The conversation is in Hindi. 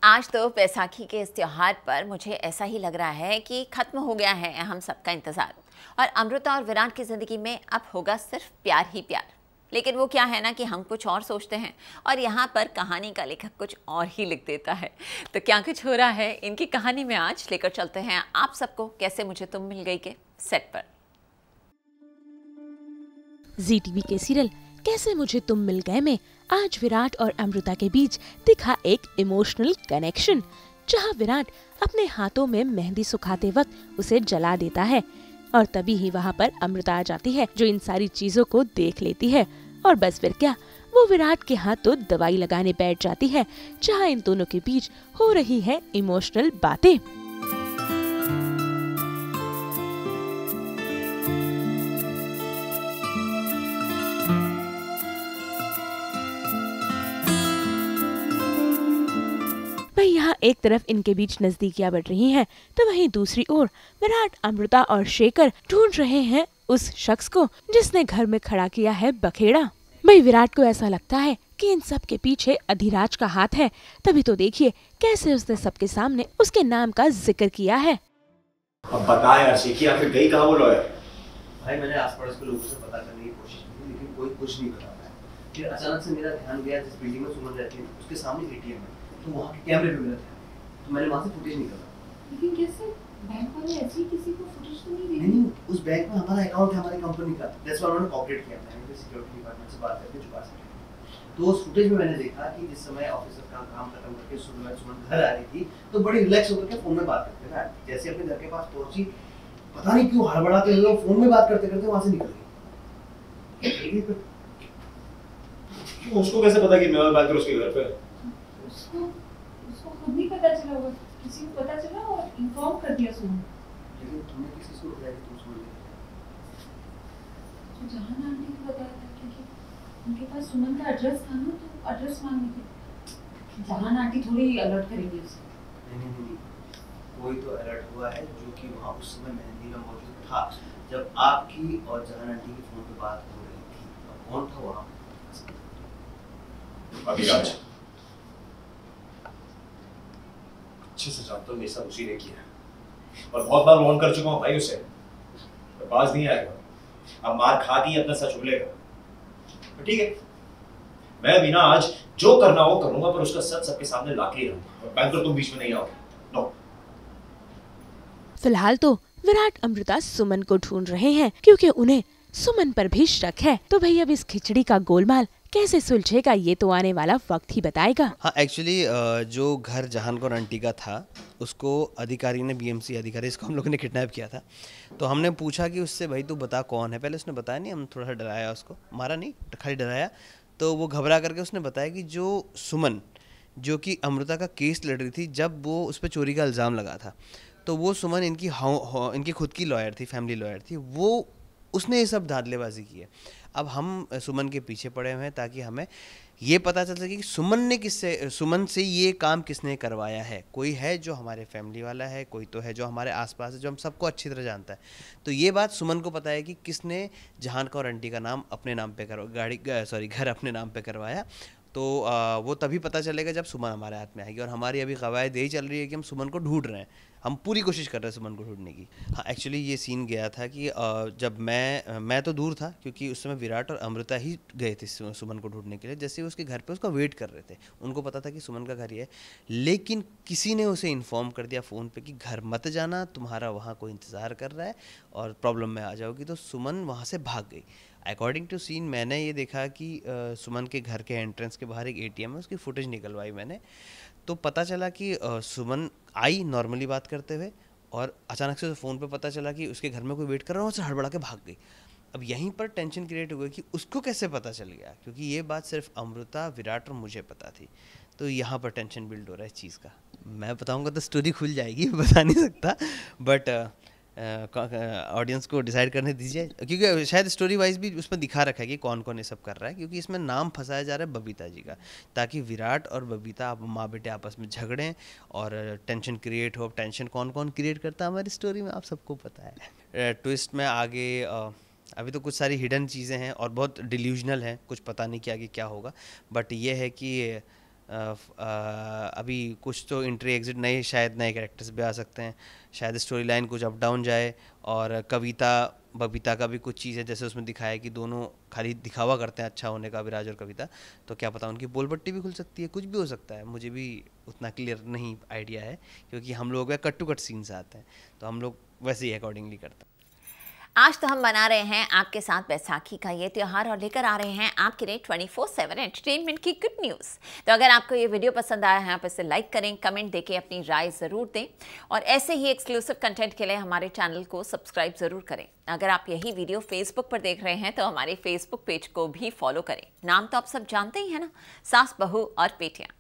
आज तो बैसाखी के इस त्योहार पर मुझे ऐसा ही लग रहा है कि खत्म हो गया है हम सबका इंतजार और अमृता और विराट की जिंदगी में अब होगा सिर्फ प्यार ही प्यार। लेकिन वो क्या है ना कि हम कुछ और सोचते हैं और यहाँ पर कहानी का लेखक कुछ और ही लिख देता है। तो क्या कुछ हो रहा है इनकी कहानी में, आज लेकर चलते हैं आप सबको कैसे मुझे तुम मिल गई के सेट पर। जी टीवी के सीरियल कैसे मुझे तुम मिल गए में आज विराट और अमृता के बीच दिखा एक इमोशनल कनेक्शन, जहां विराट अपने हाथों में मेहंदी सुखाते वक्त उसे जला देता है और तभी ही वहां पर अमृता आ जाती है जो इन सारी चीजों को देख लेती है और बस फिर क्या, वो विराट के हाथ तो दवाई लगाने बैठ जाती है जहां इन दोनों के बीच हो रही है इमोशनल बातें। वहीं यहाँ एक तरफ इनके बीच नजदीकियां बढ़ रही हैं, तो वहीं दूसरी ओर विराट, अमृता और शेखर ढूंढ रहे हैं उस शख्स को जिसने घर में खड़ा किया है बखेड़ा। भाई विराट को ऐसा लगता है कि इन सब के पीछे अधिराज का हाथ है, तभी तो देखिए कैसे उसने सबके सामने उसके नाम का जिक्र किया है। अब बता यार शेखी, आखिर गई कहाँ वो लॉयर? भाई मैंने आसपास के लोगों से पता करने की कोशिश की लेकिन कोई कुछ नहीं बता पाया। फिर अचानक से मेरा ध्यान गया जिस बिल्डिंग में सुमन रहती है उसके सामने एटीएम है, तो वहाँ के कैमरे पे मिला था, तो मैंने वहाँ से फुटेज निकाला। लेकिन कैसे बैंक वाले ऐसे ही किसी को फुटेज तो नहीं नहीं, उस बैंक में हमारा अकाउंट है हमारी कंपनी का, दैट्स व्हाई उन्होंने कॉपरेट किया था, मैंने सिक्योरिटी डिपार्टमेंट से बात करके चुका सके। तो उस फुटेज में मैंने देखा कि जिस समय ऑफिसर का काम खत्म करके सुमन घर आ रही थी तो बड़ी रिलैक्स होकर के फोन में बात करते थे। जैसे अपने घर के पास पहुंची, पता नहीं क्यों हड़बड़ाते हुए फोन में बात करते करते वहां से निकल गई। उसको कैसे पता कि मैं बात कर उसके घर पे? उसको खुद नहीं पता चला होगा, किसी को पता चला और इन्फॉर्म कर दिया सुमन। लेकिन तुमने किसी को बताया कि तुम सुमन ले? तो जहां आंटी को बताया था क्योंकि उनके पास सुमन का एड्रेस था ना, तो एड्रेस मांगने थे। जहां आंटी थोड़ी अलर्ट करेगी उसे। नहीं, कोई तो अलर्ट हुआ है जो कि वहाँ उस समय मेहंदी में मौजूद था जब आपकी और जहान आंटी की फोन पे बात हो रही थी। और कौन था वहाँ? अभी आज अच्छे से जानता हूँ ये सब उसी ने किया और बहुत बार वार्न कर चुका हूँ भाई उसे, तो बाज नहीं आएगा। अब मार खा के अपना सच उगलेगा। तो ठीक है, मैं भी ना आज जो करना हो करूंगा, पर उसका सच सबके सामने लाके ही रहूंगा और बैंकर तुम बीच में नहीं आओगे। नो। फिलहाल तो विराट अमृता सुमन को ढूंढ रहे हैं क्योंकि उन्हें सुमन पर भी शक है। तो भाई अब इस खिचड़ी का गोलमाल कैसे सुलझेगा ये तो आने वाला वक्त ही बताएगा। हाँ, एक्चुअली जो घर जहान कौर आंटी का था उसको अधिकारी ने, बीएमसी अधिकारी, इसको हम लोगों ने किडनैप किया था। तो हमने पूछा कि उससे भाई तू बता कौन है। पहले उसने बताया नहीं, हम थोड़ा सा डराया उसको, मारा नहीं खाली डराया। तो वो घबरा करके उसने बताया कि जो सुमन, जो कि अमृता का केस लड़ रही थी जब वो उस पर चोरी का इल्ज़ाम लगा था, तो वो सुमन इनकी खुद की लॉयर थी, फैमिली लॉयर थी, वो उसने ये सब धांधलेबाजी की है। अब हम सुमन के पीछे पड़े हुए हैं ताकि हमें ये पता चल सके कि सुमन से ये काम किसने करवाया है। कोई है जो हमारे फैमिली वाला है, कोई तो है जो हमारे आसपास है, जो हम सबको अच्छी तरह जानता है। तो ये बात सुमन को पता है कि किसने जहान कौर आंटी का नाम अपने नाम पे घर अपने नाम पे करवाया। तो वो तभी पता चलेगा जब सुमन हमारे हाथ में आएगी। और हमारी अभी कवायद यही चल रही है कि हम सुमन को ढूंढ रहे हैं, हम पूरी कोशिश कर रहे हैं सुमन को ढूंढने की। हाँ, एक्चुअली ये सीन गया था कि जब मैं तो दूर था क्योंकि उस समय विराट और अमृता ही गए थे सुमन को ढूंढने के लिए। जैसे उसके घर पे उसका वेट कर रहे थे, उनको पता था कि सुमन का घर ही है, लेकिन किसी ने उसे इन्फॉर्म कर दिया फ़ोन पे कि घर मत जाना, तुम्हारा वहाँ कोई इंतज़ार कर रहा है और प्रॉब्लम में आ जाओगी। तो सुमन वहाँ से भाग गई। अकॉर्डिंग टू सीन मैंने ये देखा कि सुमन के घर के एंट्रेंस के बाहर एक एटीएम है, उसकी फुटेज निकलवाई मैंने। तो पता चला कि सुमन आई नॉर्मली बात करते हुए और अचानक से फ़ोन पे पता चला कि उसके घर में कोई वेट कर रहा है, उससे हड़बड़ा के भाग गई। अब यहीं पर टेंशन क्रिएट हो गई कि उसको कैसे पता चल गया, क्योंकि ये बात सिर्फ अमृता, विराट और मुझे पता थी। तो यहाँ पर टेंशन बिल्ड हो रहा है इस चीज़ का। मैं बताऊँगा तो स्टोरी खुल जाएगी, बता नहीं सकता, बट ऑडियंस को डिसाइड करने दीजिए, क्योंकि शायद स्टोरी वाइज भी उसमें दिखा रखा है कि कौन कौन ये सब कर रहा है। क्योंकि इसमें नाम फंसाया जा रहा है बबीता जी का, ताकि विराट और बबीता माँ बेटे आपस में झगड़ें और टेंशन क्रिएट हो। टेंशन कौन कौन क्रिएट करता है हमारी स्टोरी में आप सबको पता है। ट्विस्ट में आगे अभी तो कुछ सारी हिडन चीज़ें हैं और बहुत डिल्यूजनल हैं, कुछ पता नहीं कि आगे क्या होगा। बट ये है कि अभी कुछ तो एंट्री एग्जिट शायद नए कैरेक्टर्स भी आ सकते हैं, शायद स्टोरी लाइन कुछ अप डाउन जाए। और कविता बबीता का भी कुछ चीज़ है, जैसे उसमें दिखाया कि दोनों खाली दिखावा करते हैं अच्छा होने का, विराज और कविता, तो क्या पता उनकी बोलबट्टी भी खुल सकती है, कुछ भी हो सकता है। मुझे भी उतना क्लियर नहीं आइडिया है, क्योंकि हम लोग कट टू कट सीन्स आते हैं, तो हम लोग वैसे ही अकॉर्डिंगली करते हैं। आज तो हम मना रहे हैं आपके साथ बैसाखी का ये त्यौहार और लेकर आ रहे हैं आपके लिए 24/7 एंटरटेनमेंट की गुड न्यूज़। तो अगर आपको ये वीडियो पसंद आया है, आप इसे लाइक करें, कमेंट देके अपनी राय ज़रूर दें और ऐसे ही एक्सक्लूसिव कंटेंट के लिए हमारे चैनल को सब्सक्राइब ज़रूर करें। अगर आप यही वीडियो फेसबुक पर देख रहे हैं तो हमारे फेसबुक पेज को भी फॉलो करें। नाम तो आप सब जानते ही हैं ना, सास बहू और पेटियाँ।